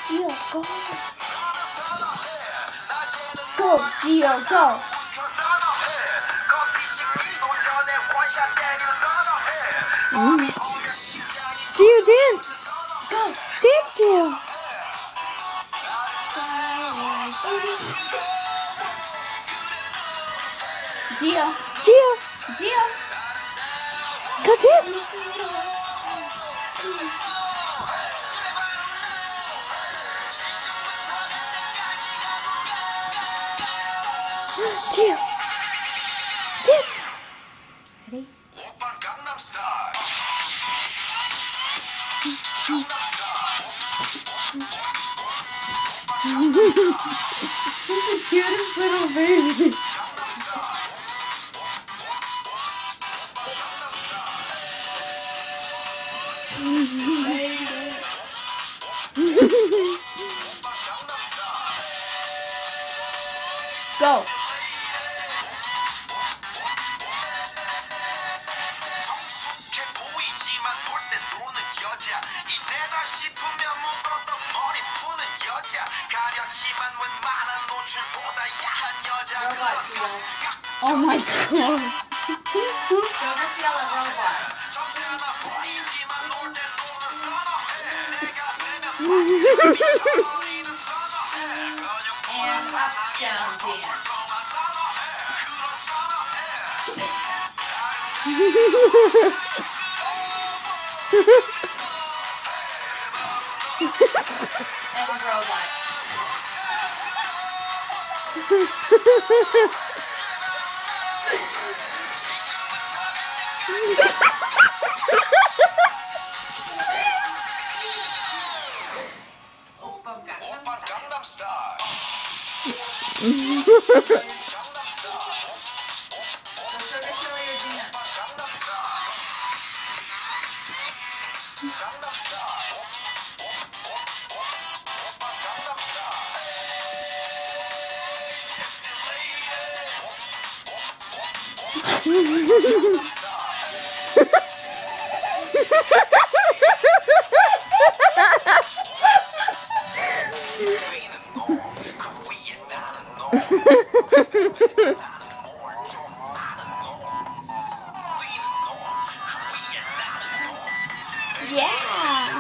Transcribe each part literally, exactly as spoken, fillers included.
Gio, go. Go, Gio, go. Mm. Gio, dance. Go, dance, Gio. Gio, Gio, Gio. Go dance. Gio, dance. Ready? Gangnam Style. He's the cutest little baby. Go. Oh my god. And up, down, dance. And robot. Oppa Gangnam Style. Yeah.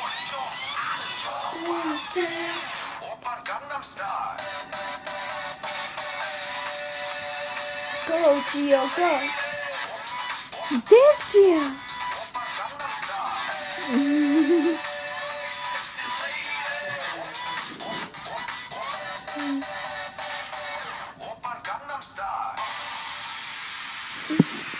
Oppa Gangnam Style. Go, Gio, go. Dance, Gio. Oppa Gangnam Style.